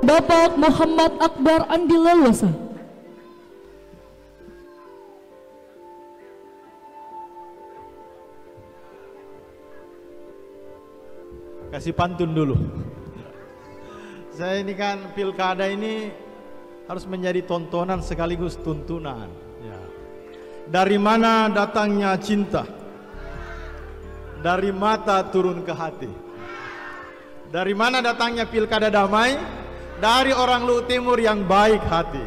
Bapak Muhammad Akbar Andi Leluasa. Kasih pantun dulu. Saya ini kan pilkada ini harus menjadi tontonan sekaligus tuntunan. Ya. Dari mana datangnya cinta? Dari mata turun ke hati. Dari mana datangnya pilkada damai? Dari orang Luhut Timur yang baik hati.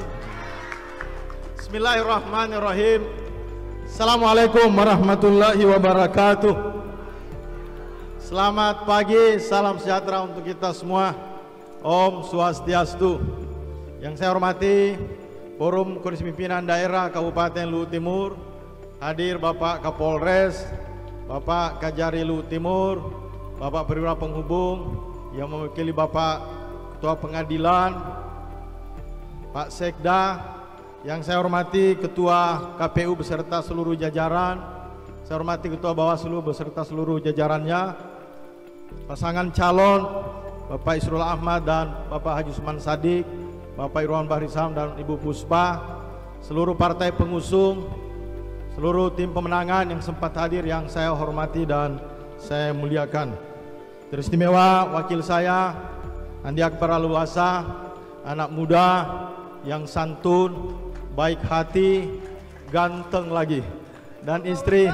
Bismillahirrahmanirrahim. Assalamualaikum warahmatullahi wabarakatuh. Selamat pagi, salam sejahtera untuk kita semua. Om Swastiastu. Yang saya hormati Forum Komisi Pimpinan Daerah Kabupaten Luhut Timur, hadir Bapak Kapolres, Bapak Kajari Luhut Timur, Bapak Perwira Penghubung yang mewakili Bapak Ketua Pengadilan, Pak Sekda, yang saya hormati Ketua KPU beserta seluruh jajaran, saya hormati Ketua Bawaslu beserta seluruh jajarannya, pasangan calon Bapak Isrul Ahmad dan Bapak Haji Usman Sadik, Bapak Irwan Bahrisam dan Ibu Puspa, seluruh partai pengusung, seluruh tim pemenangan yang sempat hadir yang saya hormati dan saya muliakan. Teristimewa wakil saya Andi Akbar Leluasa, anak muda yang santun, baik hati, ganteng lagi, dan istri.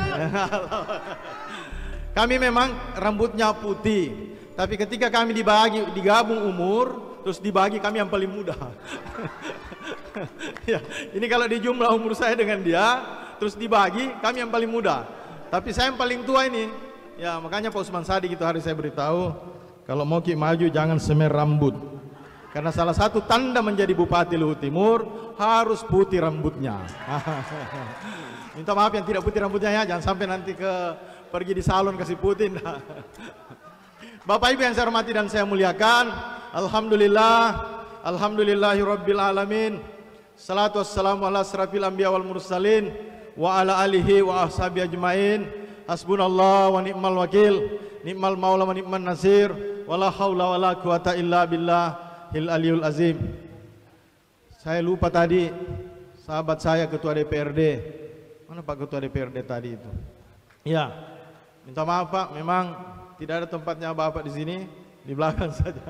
Kami memang rambutnya putih, tapi ketika kami digabung umur, terus dibagi kami yang paling muda. Ya, ini kalau dijumlah umur saya dengan dia, terus dibagi kami yang paling muda. Tapi saya yang paling tua ini. Ya, makanya Pak Usman Sadik itu hari saya beritahu, kalau mau Ki maju jangan semer rambut. Karena salah satu tanda menjadi Bupati Luhut Timur harus putih rambutnya. Minta maaf yang tidak putih rambutnya ya, jangan sampai nanti pergi di salon kasih putih. Nah. Bapak Ibu yang saya hormati dan saya muliakan, alhamdulillah, alhamdulillahirabbil alamin. Salatu wassalamu ala asrafil anbiya wal mursalin wa ala alihi wa ashabi ajmain. Hasbunallah wa ni'mal wakil, ni'mal maula wa ni'man nasir, wala haula wala quwata illa billahil aliyul azim. Saya lupa tadi sahabat saya Ketua DPRD. Mana Pak Ketua DPRD tadi itu? Ya, minta maaf Pak, memang tidak ada tempatnya Bapak di sini, di belakang saja.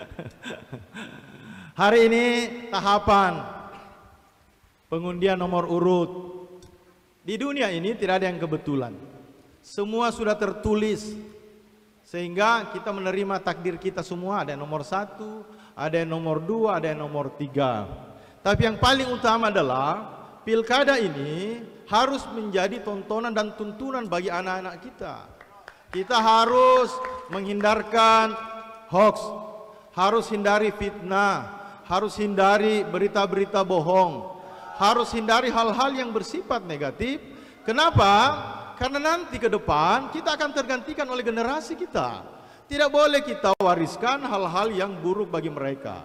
Hari ini tahapan pengundian nomor urut. Di dunia ini tidak ada yang kebetulan. Semua sudah tertulis, sehingga kita menerima takdir kita semua. Ada yang nomor 1, ada yang nomor 2, ada yang nomor 3. Tapi yang paling utama adalah pilkada ini harus menjadi tontonan dan tuntunan bagi anak-anak kita. Kita harus menghindarkan hoax, harus hindari fitnah, harus hindari berita-berita bohong, harus hindari hal-hal yang bersifat negatif. Kenapa? Karena nanti ke depan kita akan tergantikan oleh generasi kita. Tidak boleh kita wariskan hal-hal yang buruk bagi mereka.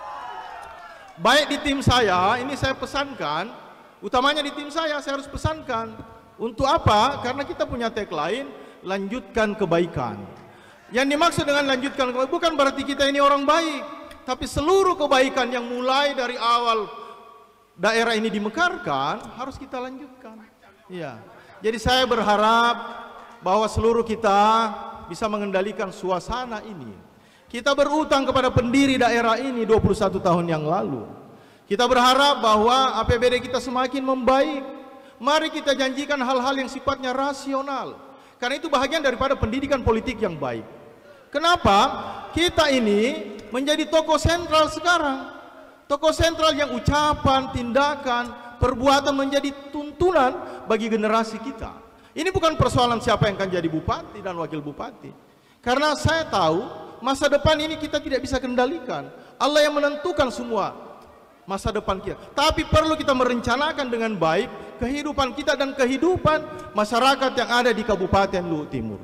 Baik di tim saya, ini saya pesankan, utamanya di tim saya harus pesankan. Untuk apa? Karena kita punya tagline, lanjutkan kebaikan. Yang dimaksud dengan lanjutkan kebaikan bukan berarti kita ini orang baik, tapi seluruh kebaikan yang mulai dari awal daerah ini dimekarkan harus kita lanjutkan. Iya. Jadi saya berharap bahwa seluruh kita bisa mengendalikan suasana ini. Kita berutang kepada pendiri daerah ini 21 tahun yang lalu. Kita berharap bahwa APBD kita semakin membaik. Mari kita janjikan hal-hal yang sifatnya rasional. Karena itu bahagian daripada pendidikan politik yang baik. Kenapa? Kita ini menjadi tokoh sentral sekarang. Tokoh sentral yang ucapan, tindakan, perbuatan menjadi tuntunan bagi generasi kita. Ini bukan persoalan siapa yang akan jadi bupati dan wakil bupati. Karena saya tahu masa depan ini kita tidak bisa kendalikan. Allah yang menentukan semua masa depan kita. Tapi perlu kita merencanakan dengan baik kehidupan kita dan kehidupan masyarakat yang ada di Kabupaten Luhut Timur.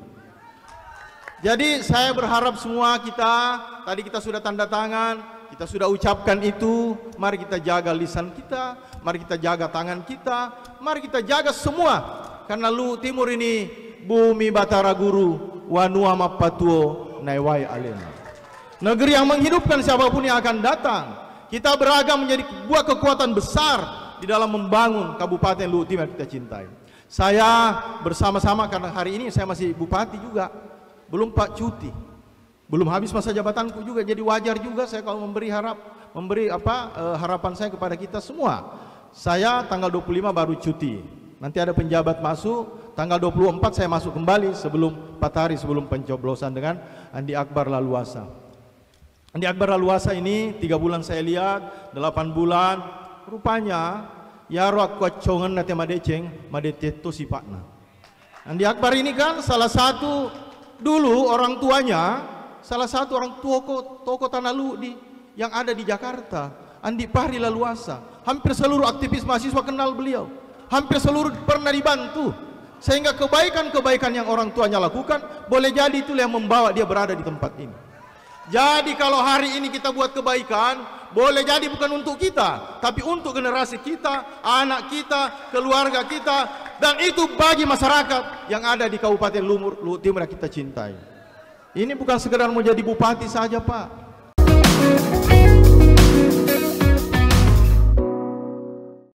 Jadi saya berharap semua kita, tadi kita sudah tanda tangan, kita sudah ucapkan itu, mari kita jaga lisan kita, mari kita jaga tangan kita, mari kita jaga semua. Karena Luhut Timur ini bumi Batara Guru, wanua mapatuo naiwai alena. negeri yang menghidupkan siapapun yang akan datang. Kita beragam menjadi sebuah kekuatan besar di dalam membangun Kabupaten Luhut Timur yang kita cintai. Saya bersama-sama, karena hari ini saya masih bupati juga, belum Pak cuti, belum habis masa jabatanku juga, jadi wajar juga saya kalau memberi harapan saya kepada kita semua. Saya tanggal 25 baru cuti, nanti ada penjabat masuk, tanggal 24 saya masuk kembali sebelum 4 hari sebelum pencoblosan dengan Andi Akbar Laluasa. Andi Akbar Laluasa ini 3 bulan saya lihat, 8 bulan, rupanya ya roak kuacongan nate madeceng madeteto sipatna. Andi Akbar ini kan salah satu dulu orang tuanya, salah satu orang toko Tanah Luhut yang ada di Jakarta, Andi Fahri Laluasa. Hampir seluruh aktivis mahasiswa kenal beliau, hampir seluruh pernah dibantu, sehingga kebaikan-kebaikan yang orang tuanya lakukan boleh jadi itulah yang membawa dia berada di tempat ini. Jadi kalau hari ini kita buat kebaikan, boleh jadi bukan untuk kita, tapi untuk generasi kita, anak kita, keluarga kita, dan itu bagi masyarakat yang ada di Kabupaten Luhut Timur yang kita cintai. Ini bukan sekedar mau jadi bupati saja, Pak.